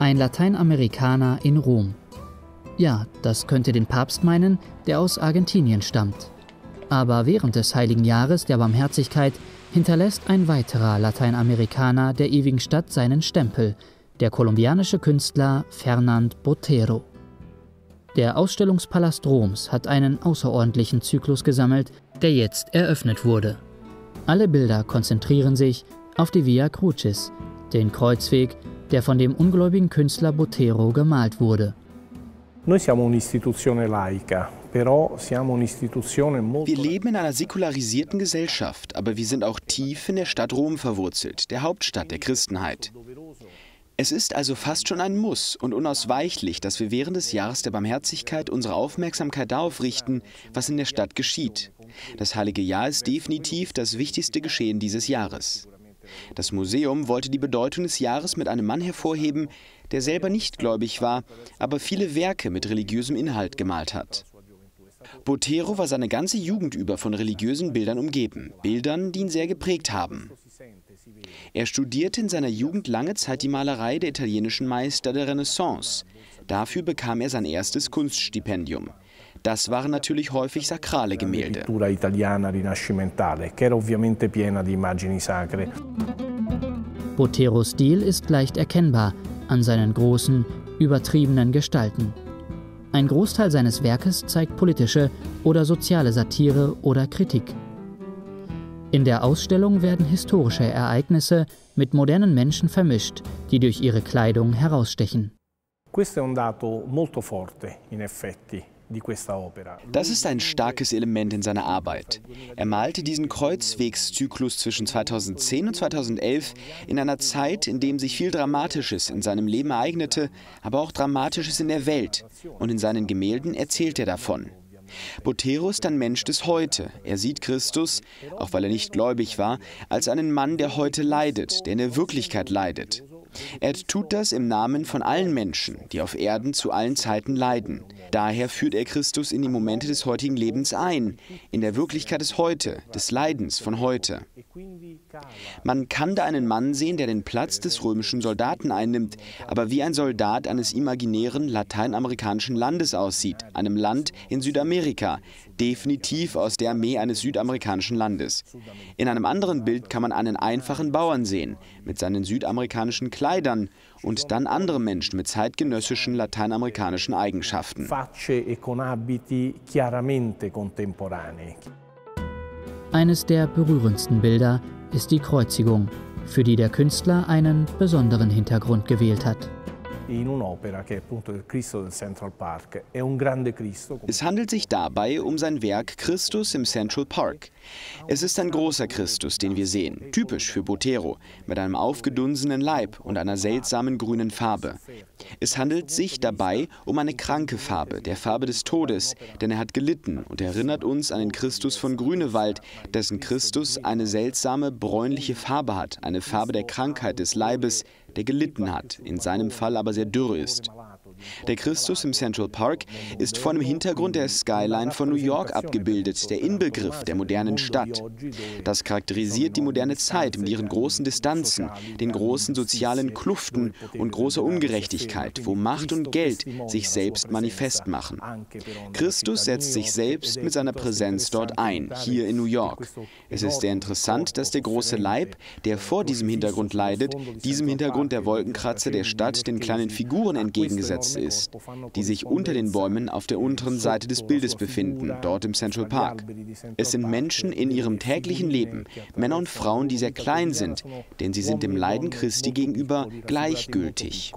Ein Lateinamerikaner in Rom. Ja, das könnte den Papst meinen, der aus Argentinien stammt. Aber während des Heiligen Jahres der Barmherzigkeit hinterlässt ein weiterer Lateinamerikaner der ewigen Stadt seinen Stempel, der kolumbianische Künstler Fernand Botero. Der Ausstellungspalast Roms hat einen außerordentlichen Zyklus gesammelt, der jetzt eröffnet wurde. Alle Bilder konzentrieren sich auf die Via Crucis, den Kreuzweg, der von dem ungläubigen Künstler Botero gemalt wurde. Wir leben in einer säkularisierten Gesellschaft, aber wir sind auch tief in der Stadt Rom verwurzelt, der Hauptstadt der Christenheit. Es ist also fast schon ein Muss und unausweichlich, dass wir während des Jahres der Barmherzigkeit unsere Aufmerksamkeit darauf richten, was in der Stadt geschieht. Das Heilige Jahr ist definitiv das wichtigste Geschehen dieses Jahres. Das Museum wollte die Bedeutung des Jahres mit einem Mann hervorheben, der selber nicht gläubig war, aber viele Werke mit religiösem Inhalt gemalt hat. Botero war seine ganze Jugend über von religiösen Bildern umgeben, Bildern, die ihn sehr geprägt haben. Er studierte in seiner Jugend lange Zeit die Malerei der italienischen Meister der Renaissance. Dafür bekam er sein erstes Kunststipendium. Das waren natürlich häufig sakrale Gemälde. Boteros Stil ist leicht erkennbar an seinen großen, übertriebenen Gestalten. Ein Großteil seines Werkes zeigt politische oder soziale Satire oder Kritik. In der Ausstellung werden historische Ereignisse mit modernen Menschen vermischt, die durch ihre Kleidung herausstechen. Das ist ein starkes Element in seiner Arbeit. Er malte diesen Kreuzwegszyklus zwischen 2010 und 2011 in einer Zeit, in der sich viel Dramatisches in seinem Leben ereignete, aber auch Dramatisches in der Welt. Und in seinen Gemälden erzählt er davon. Botero ist ein Mensch des Heute. Er sieht Christus, auch weil er nicht gläubig war, als einen Mann, der heute leidet, der in der Wirklichkeit leidet. Er tut das im Namen von allen Menschen, die auf Erden zu allen Zeiten leiden. Daher führt er Christus in die Momente des heutigen Lebens ein, in der Wirklichkeit des Heute, des Leidens von heute. Man kann da einen Mann sehen, der den Platz des römischen Soldaten einnimmt, aber wie ein Soldat eines imaginären lateinamerikanischen Landes aussieht, einem Land in Südamerika, definitiv aus der Armee eines südamerikanischen Landes. In einem anderen Bild kann man einen einfachen Bauern sehen, mit seinen südamerikanischen Kleidern und dann andere Menschen mit zeitgenössischen lateinamerikanischen Eigenschaften. Eines der berührendsten Bilder ist die Kreuzigung, für die der Künstler einen besonderen Hintergrund gewählt hat. Es handelt sich dabei um sein Werk Christus im Central Park. Es ist ein großer Christus, den wir sehen, typisch für Botero, mit einem aufgedunsenen Leib und einer seltsamen grünen Farbe. Es handelt sich dabei um eine kranke Farbe, der Farbe des Todes, denn er hat gelitten und erinnert uns an den Christus von Grünewald, dessen Christus eine seltsame bräunliche Farbe hat, eine Farbe der Krankheit des Leibes, der gelitten hat, in seinem Fall aber sehr dürr ist. Der Christus im Central Park ist vor dem Hintergrund der Skyline von New York abgebildet, der Inbegriff der modernen Stadt. Das charakterisiert die moderne Zeit mit ihren großen Distanzen, den großen sozialen Kluften und großer Ungerechtigkeit, wo Macht und Geld sich selbst manifest machen. Christus setzt sich selbst mit seiner Präsenz dort ein, hier in New York. Es ist sehr interessant, dass der große Leib, der vor diesem Hintergrund leidet, diesem Hintergrund der Wolkenkratzer der Stadt den kleinen Figuren entgegengesetzt ist, die sich unter den Bäumen auf der unteren Seite des Bildes befinden, dort im Central Park. Es sind Menschen in ihrem täglichen Leben, Männer und Frauen, die sehr klein sind, denn sie sind dem Leiden Christi gegenüber gleichgültig.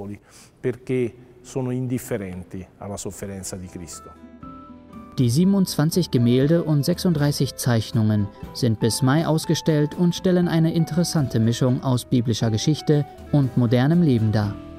Die 27 Gemälde und 36 Zeichnungen sind bis Mai ausgestellt und stellen eine interessante Mischung aus biblischer Geschichte und modernem Leben dar.